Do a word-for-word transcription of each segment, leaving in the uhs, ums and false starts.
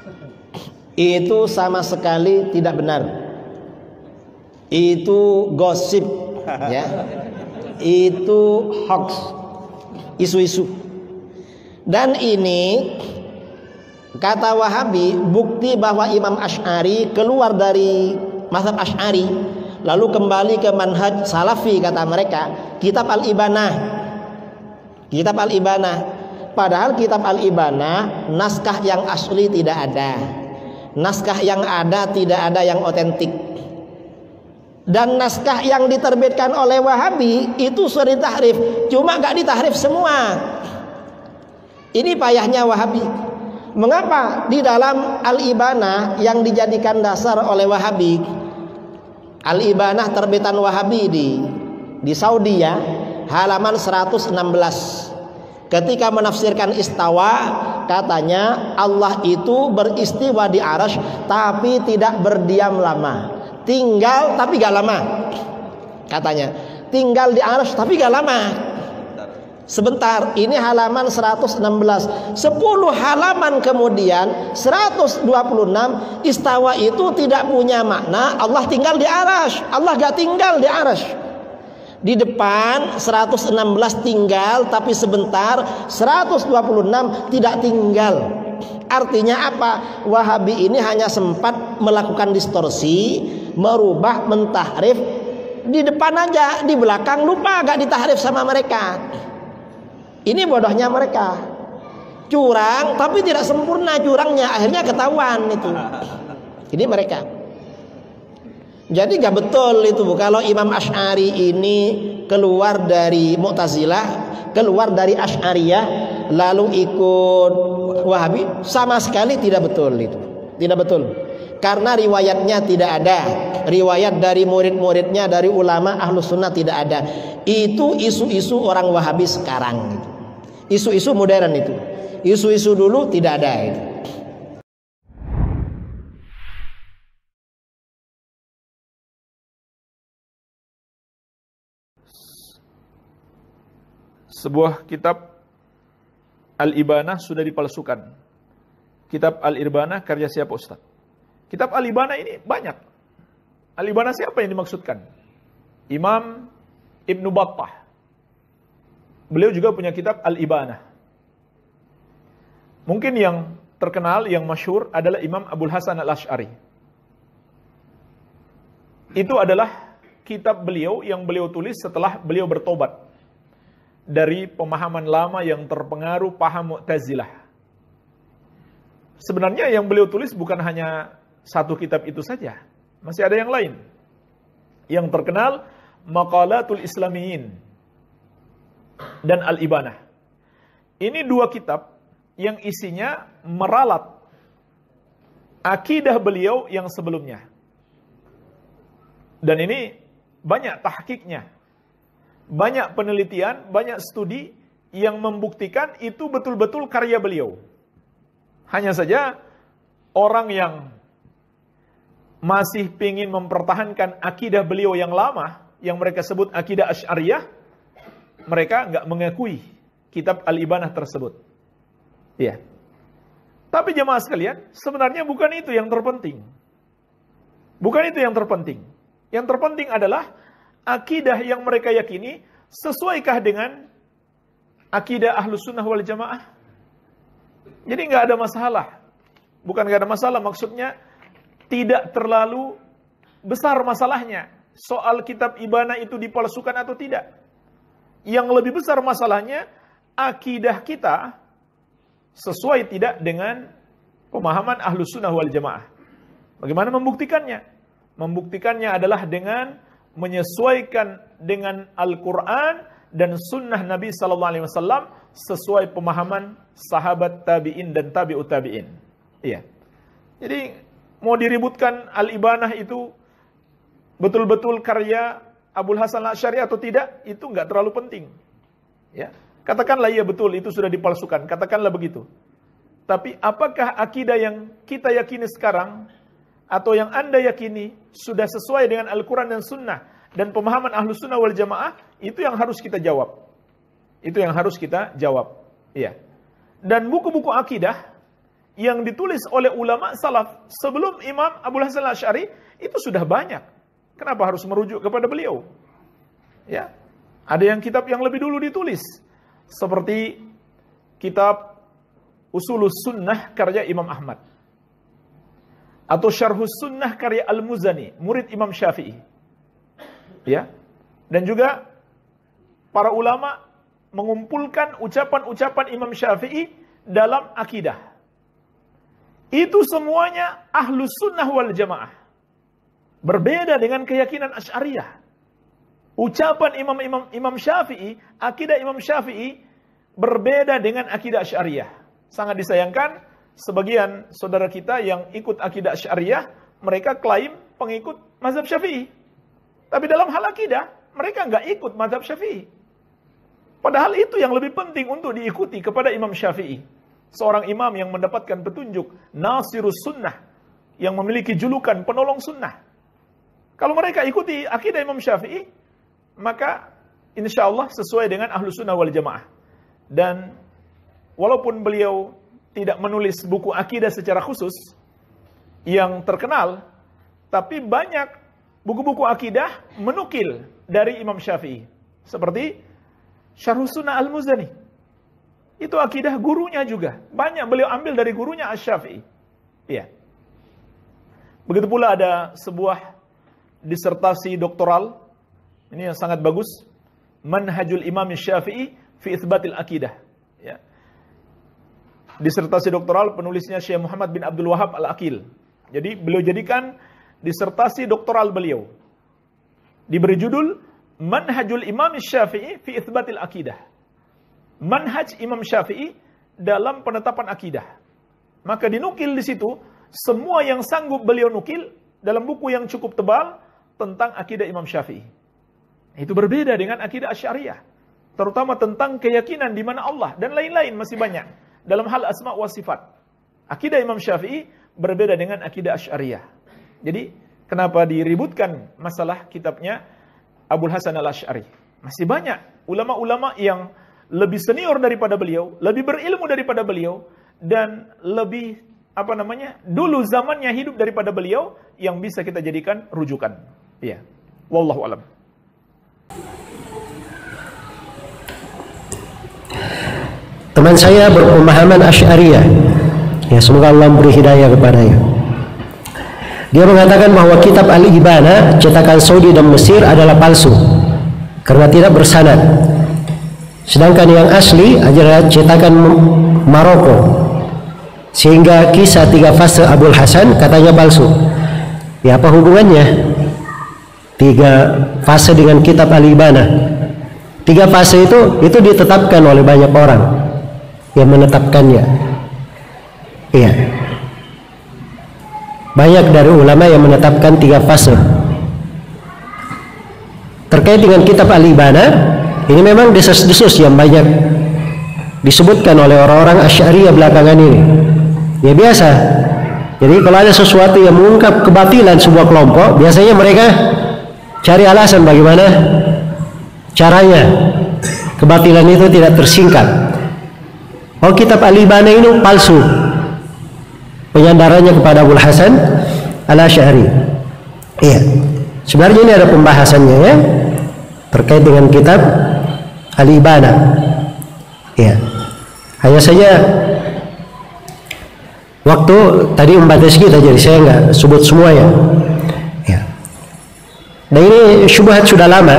Itu sama sekali tidak benar. Itu gosip, ya. Itu hoax, isu-isu. Dan ini kata Wahabi bukti bahwa Imam Asy'ari keluar dari mazhab Asy'ari lalu kembali ke manhaj Salafi. Kata mereka kitab Al-Ibanah, kitab Al-Ibanah. Padahal kitab Al-Ibanah naskah yang asli tidak ada, naskah yang ada tidak ada yang otentik. Dan naskah yang diterbitkan oleh Wahabi itu sudah ditahrif, cuma gak ditahrif semua. Ini payahnya Wahabi. Mengapa di dalam Al-Ibanah yang dijadikan dasar oleh Wahabi, Al-Ibanah terbitan Wahabi di di Saudi, ya, halaman seratus enam belas, ketika menafsirkan istawa, katanya Allah itu beristiwa di arasy tapi tidak berdiam lama. Tinggal tapi gak lama. Katanya tinggal di arasy tapi gak lama, sebentar. Ini halaman seratus enam belas. Sepuluh halaman kemudian seratus dua puluh enam, istawa itu tidak punya makna Allah tinggal di arasy. Allah gak tinggal di arasy. Di depan seratus enam belas tinggal tapi sebentar, seratus dua puluh enam tidak tinggal. Artinya apa? Wahabi ini hanya sempat melakukan distorsi, merubah, mentahrif di depan aja, di belakang lupa, gak ditahrif sama mereka. Ini bodohnya mereka. Curang tapi tidak sempurna curangnya, akhirnya ketahuan itu. Ini mereka. Jadi gak betul itu kalau Imam Asy'ari ini keluar dari Mu'tazilah, keluar dari Asy'ariyah lalu ikut Wahabi. Sama sekali tidak betul itu. Tidak betul. Karena riwayatnya tidak ada. Riwayat dari murid-muridnya, dari ulama Ahlus Sunnah tidak ada. Itu isu-isu orang Wahabi sekarang gitu. Isu-isu modern itu. Isu-isu dulu tidak ada itu. Sebuah kitab Al-Ibanah sudah dipalsukan. Kitab Al-Ibanah karya siapa Ustaz? Kitab Al-Ibanah ini banyak. Al-Ibanah siapa yang dimaksudkan? Imam Ibnu Battah. Beliau juga punya kitab Al-Ibanah. Mungkin yang terkenal, yang masyhur adalah Imam Abul Hasan Al-Asy'ari. Itu adalah kitab beliau yang beliau tulis setelah beliau bertobat dari pemahaman lama yang terpengaruh paham Mu'tazilah. Sebenarnya yang beliau tulis bukan hanya satu kitab itu saja, masih ada yang lain. Yang terkenal Maqalatul Islamiyin dan Al-Ibanah. Ini dua kitab yang isinya meralat akidah beliau yang sebelumnya. Dan ini banyak tahqiqnya, banyak penelitian, banyak studi yang membuktikan itu betul-betul karya beliau. Hanya saja orang yang masih ingin mempertahankan akidah beliau yang lama, yang mereka sebut akidah Asy'ariyah, mereka nggak mengakui kitab Al-Ibanah tersebut. Ya. Tapi jemaah sekalian, sebenarnya bukan itu yang terpenting. Bukan itu yang terpenting. Yang terpenting adalah akidah yang mereka yakini sesuaikah dengan akidah Ahlus Sunnah wal Jamaah? Jadi nggak ada masalah. Bukan nggak ada masalah, maksudnya tidak terlalu besar masalahnya soal kitab Ibanah itu dipalsukan atau tidak. Yang lebih besar masalahnya akidah kita sesuai tidak dengan pemahaman Ahlus Sunnah wal Jamaah. Bagaimana membuktikannya? Membuktikannya adalah dengan menyesuaikan dengan Al-Quran dan Sunnah Nabi Sallallahu Alaihi Wasallam sesuai pemahaman sahabat tabi'in dan tabi'ut tabi'in. Iya. Jadi mau diributkan Al-Ibanah itu betul-betul karya Abul Hasan Al-Asy'ari atau tidak, itu nggak terlalu penting. Ya, katakanlah iya betul itu sudah dipalsukan, katakanlah begitu. Tapi apakah akidah yang kita yakini sekarang atau yang Anda yakini sudah sesuai dengan Al-Quran dan Sunnah dan pemahaman Ahlus Sunnah wal Jamaah? Itu yang harus kita jawab. Itu yang harus kita jawab. Iya. Dan buku-buku akidah yang ditulis oleh ulama salaf sebelum Imam Abul Hasan Al-Asy'ari itu sudah banyak. Kenapa harus merujuk kepada beliau? Ya. Ada yang kitab yang lebih dulu ditulis, seperti kitab Usulus Sunnah karya Imam Ahmad, atau Syarhus Sunnah karya Al-Muzani, murid Imam Syafi'i. Ya. Dan juga para ulama mengumpulkan ucapan-ucapan Imam Syafi'i dalam akidah. Itu semuanya Ahlus Sunnah wal Jamaah. Berbeda dengan keyakinan Asy'ariyah. Ucapan Imam-Imam Imam Syafi'i, akidah Imam Syafi'i berbeda dengan akidah Asy'ariyah. Sangat disayangkan sebagian saudara kita yang ikut akidah Asy'ariyah, mereka klaim pengikut mazhab Syafi'i. Tapi dalam hal akidah, mereka nggak ikut mazhab Syafi'i. Padahal itu yang lebih penting untuk diikuti kepada Imam Syafi'i. Seorang imam yang mendapatkan petunjuk, Nasirus Sunnah, yang memiliki julukan penolong sunnah. Kalau mereka ikuti akidah Imam Syafi'i, maka insya Allah sesuai dengan Ahlus Sunnah wal Jamaah. Dan walaupun beliau tidak menulis buku akidah secara khusus yang terkenal, tapi banyak buku-buku akidah menukil dari Imam Syafi'i. Seperti Syarhus Sunnah Al-Muzani. Itu akidah gurunya juga. Banyak beliau ambil dari gurunya Asy-Syafi'i. Iya. Begitu pula ada sebuah disertasi doktoral. Ini yang sangat bagus. Manhajul Imam Syafi'i fi Itsbatil Aqidah. Ya. Disertasi doktoral penulisnya Syekh Muhammad bin Abdul Wahab Al-Aqil. Jadi beliau jadikan disertasi doktoral beliau. Diberi judul Manhajul Imam Syafi'i fi Itsbatil Aqidah. Manhaj Imam Syafi'i dalam penetapan akidah. Maka dinukil di situ semua yang sanggup beliau nukil dalam buku yang cukup tebal tentang akidah Imam Syafi'i. Itu berbeda dengan akidah Asy'ariyah, terutama tentang keyakinan di mana Allah dan lain-lain masih banyak dalam hal asma wa sifat. Akidah Imam Syafi'i berbeda dengan akidah Asy'ariyah. Jadi kenapa diributkan masalah kitabnya Abul Hasan Al-Asy'ari? Masih banyak ulama-ulama yang lebih senior daripada beliau, lebih berilmu daripada beliau, dan lebih apa namanya dulu zamannya hidup daripada beliau yang bisa kita jadikan rujukan. Iya, wallahu alam. Teman saya berpemahaman Asy'ariyah, ya semoga Allah beri hidayah kepadanya. Dia mengatakan bahwa kitab Al-Ibana cetakan Saudi dan Mesir adalah palsu karena tidak bersanad. Sedangkan yang asli adalah cetakan Maroko. Sehingga kisah tiga fase Abul Hasan katanya palsu. Ya apa hubungannya tiga fase dengan kitab Al-Ibana? Tiga fase itu itu ditetapkan oleh banyak orang yang menetapkannya. Iya. Banyak dari ulama yang menetapkan tiga fase. Terkait dengan kitab Al-Ibana, ini memang desas-desus yang banyak disebutkan oleh orang-orang Asy'ariyah belakangan ini. Ya biasa. Jadi kalau ada sesuatu yang mengungkap kebatilan sebuah kelompok, biasanya mereka cari alasan bagaimana caranya kebatilan itu tidak tersingkap. Oh, kitab Al-Ibana ini palsu. Penyandarannya kepada Abul Hasan Al-Asy'ari. Iya. Sebenarnya ini ada pembahasannya ya terkait dengan kitab Al-Ibana. Ya. Hanya saja waktu tadi membatasi kita, jadi saya nggak sebut semuanya. Ya. Dan ini syubhat sudah lama.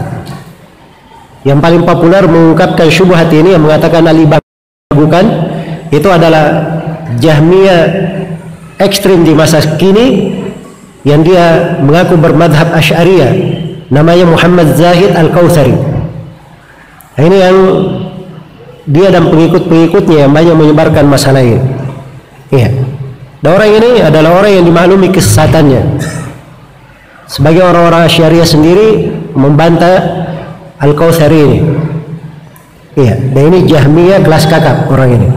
Yang paling populer mengungkapkan syubhat ini yang mengatakan Al-Ibana bukan, itu adalah Jahmiyah ekstrim di masa kini yang dia mengaku bermadhab Asy'ariyah, namanya Muhammad Zahid Al-Kautsari. Nah, ini yang dia dan pengikut-pengikutnya yang banyak menyebarkan masalah ini. Iya. Dan orang ini adalah orang yang dimaklumi kesesatannya. Sebagai orang-orang Asy'ariyah sendiri membantah Al-Kautsari ini. Iya. Dan ini Jahmiyah kelas kakap orang ini.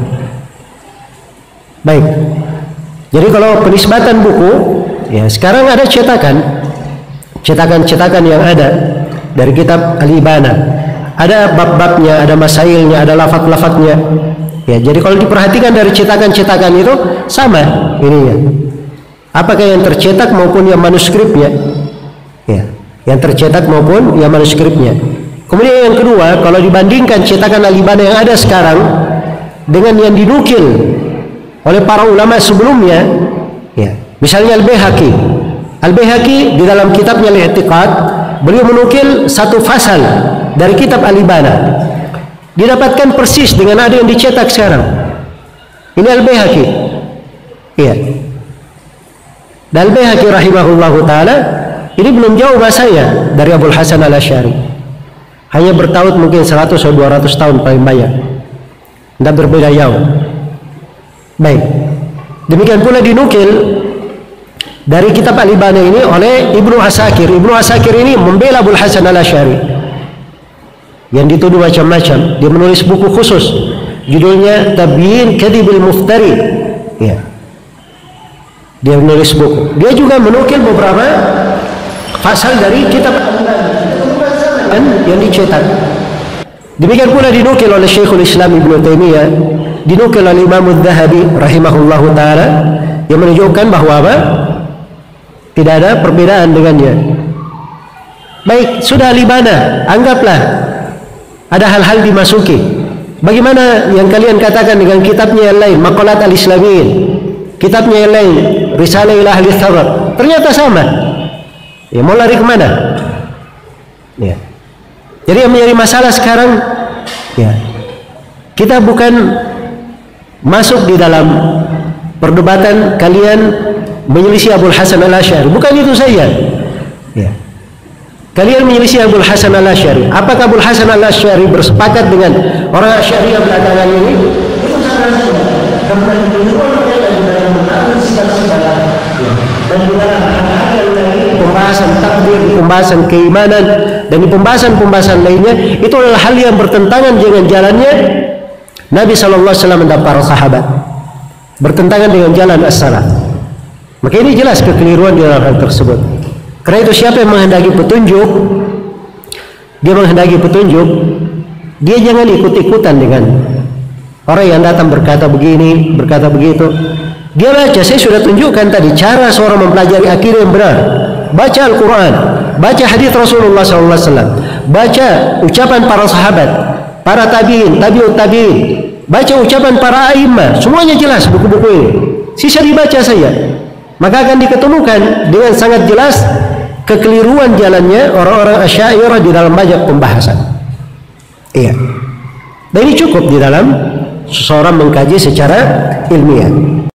Baik. Jadi kalau penisbatan buku, ya sekarang ada cetakan, cetakan-cetakan yang ada dari kitab Al-Ibana. Ada bab-babnya, ada masailnya, ada lafaz-lafaznya. Ya, jadi kalau diperhatikan dari cetakan-cetakan itu sama ininya. Apakah yang tercetak maupun yang manuskripnya? Ya, yang tercetak maupun yang manuskripnya. Kemudian yang kedua, kalau dibandingkan cetakan Al-Ibana yang ada sekarang dengan yang dinukil oleh para ulama sebelumnya, ya, misalnya Al-Baihaqi. Al-Baihaqi di dalam kitabnya Al-I'tiqad, beliau menukil satu fasal dari kitab Al-Ibana. Didapatkan persis dengan ada yang dicetak sekarang. Ini Al-Baihaqi. Iya. Dan Al-Baihaqi rahimahullahu taala ini belum jauh bahasanya dari Abul Hasan Al-Asy'ari. Hanya bertaut mungkin seratus atau dua ratus tahun paling banyak. Tidak berbeda jauh. Baik. Demikian pula dinukil dari kitab Al-Ibana ini oleh Ibnu Asakir. Ibnu Asakir ini membela Abul Hasan Al-Asy'ari yang dituduh macam-macam. Dia menulis buku khusus, judulnya Tabyin Kadhibil Muftari. Ya. Dia menulis buku. Dia juga menukil beberapa pasal dari kitab yang dicetak. Demikian pula dinukil oleh Syekhul Islam Ibnu Taimiyah, dinukil oleh Imam Adz-Dzahabi rahimahullahu taala, yang menunjukkan bahwa apa? Tidak ada perbedaan dengannya. Baik, sudah Al-Ibana, anggaplah ada hal-hal dimasuki. Bagaimana yang kalian katakan dengan kitabnya yang lain, Maqalat Al-Islamiyin, kitabnya yang lain, Risalah ila Ahli Tsabar, ternyata sama. Ya, mau lari kemana? Ya. Jadi yang menjadi masalah sekarang, ya, kita bukan masuk di dalam perdebatan kalian menyelisih Abul Hasan Al-Asy'ari, bukan itu saja. Ya. Kalian menyelisih Abul Hasan Al-Asy'ari. Apakah Abul Hasan Al-Asy'ari bersepakat dengan orang Asy'ariyah belakangan ini? Itu sangat sulit. Karena itu dan juga pembahasan takdir, pembahasan keimanan, dan di pembahasan-pembahasan lainnya itu adalah hal yang bertentangan dengan jalannya Nabi Shallallahu Alaihi Wasallam dan para sahabat, bertentangan dengan jalan as-salaf. Maka ini jelas kekeliruan di dalam hal tersebut. Karena itu siapa yang menghendaki petunjuk, dia menghendaki petunjuk, dia jangan ikut-ikutan dengan orang yang datang berkata begini, berkata begitu. Dia baca, saya sudah tunjukkan tadi cara seorang mempelajari akidah yang benar. Baca Al-Quran, baca hadis Rasulullah shallallahu alaihi wasallam, baca ucapan para sahabat, para tabiin, tabiut tabiin, baca ucapan para a'immah, semuanya jelas buku-buku ini. Sisa dibaca saja, maka akan diketemukan dengan sangat jelas kekeliruan jalannya orang-orang Asy'ariyah di dalam banyak pembahasan. Iya. Dan ini cukup di dalam seseorang mengkaji secara ilmiah.